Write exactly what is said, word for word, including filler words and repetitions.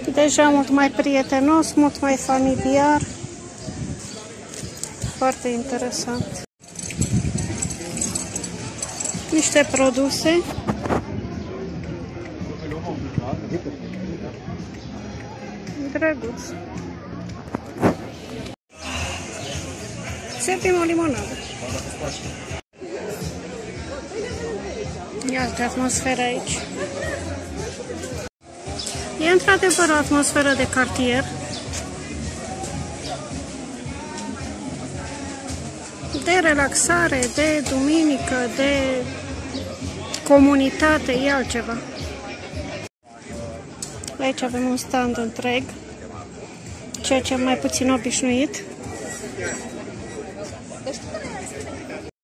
Deja mult mai prietenos, mult mai familiar. Foarte interesant. Niște produse. Drăguț. Servim o limonadă. Iată atmosfera aici. E într-adevăr o atmosferă de cartier. De relaxare, de duminică, de comunitate, e altceva. Aici avem un stand întreg, ceea ce e mai puțin obișnuit.